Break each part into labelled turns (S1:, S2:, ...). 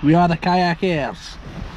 S1: We are the kayakers.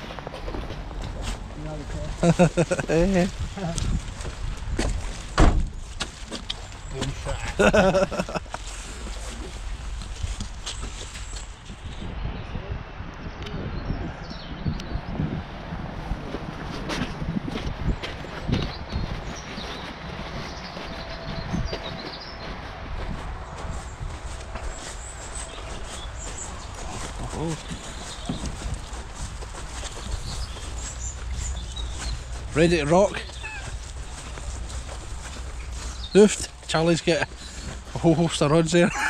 S1: Ready to rock? Oofed. Charlie's got a whole host of rods there.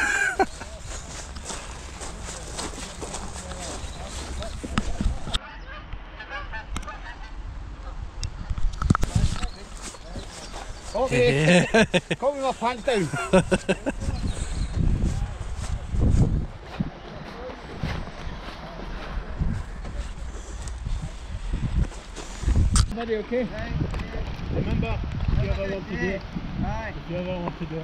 S2: Okay, got me my pants down. Everybody okay? Aye. Remember, if you ever want to do it. Aye. If you ever want to do it.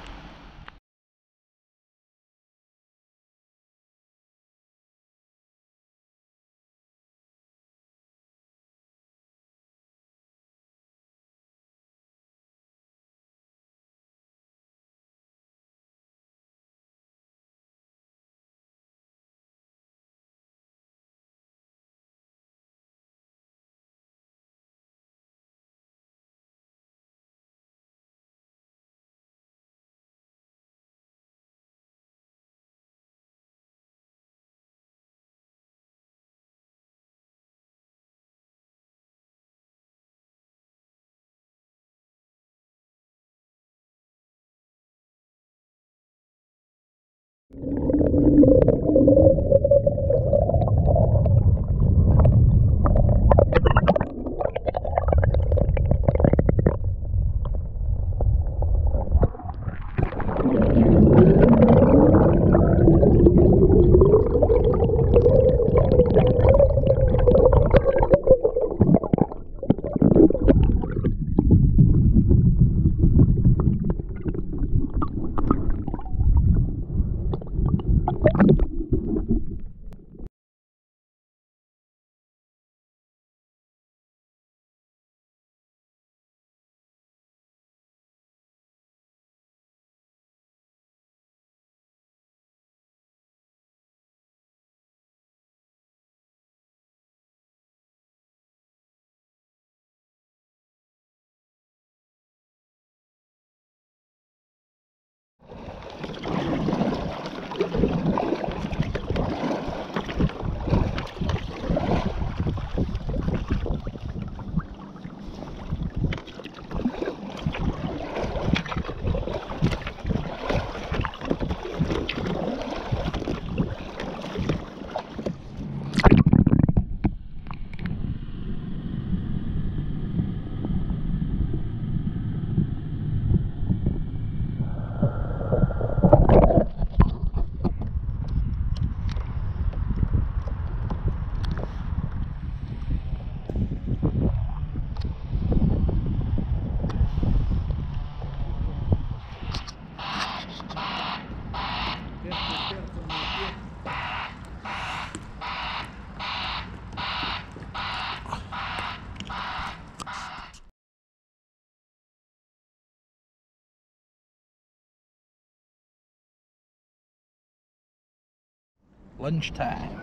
S1: Lunchtime.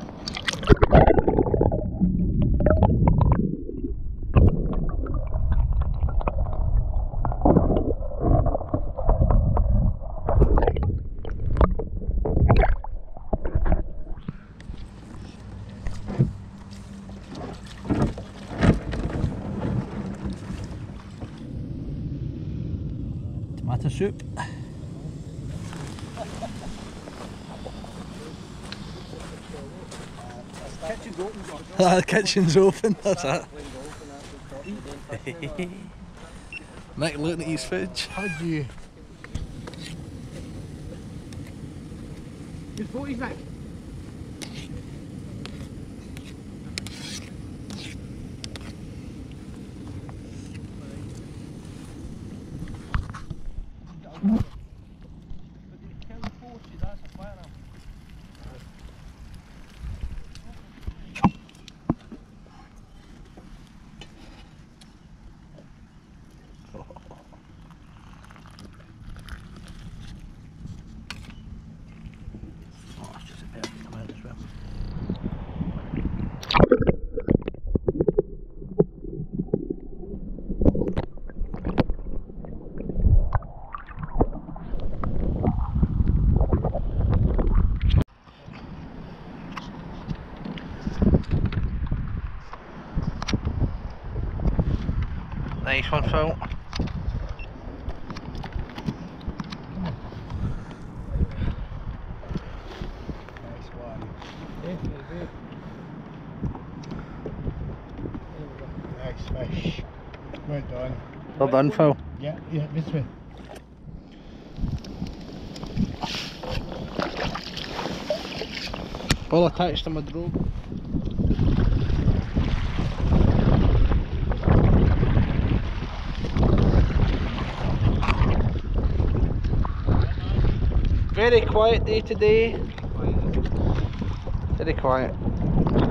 S1: Tomato soup. The kitchen's open, that's it. Nick looking at his fridge.
S2: How do you? His boaty's Nick.
S1: Nice one, Phil.
S2: Nice one. Yeah, very good. Nice fish. Well done.
S1: Well done, Phil.
S2: Yeah, yeah, this way.
S1: All attached to my drone. Very quiet day today. Very quiet.